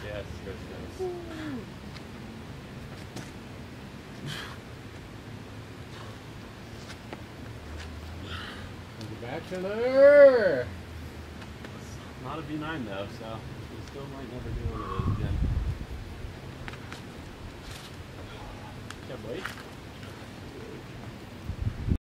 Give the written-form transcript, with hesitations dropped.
Yes, Christmas. The Bachelor! Not a V9 though, so we still might never do one of those again. Can't wait.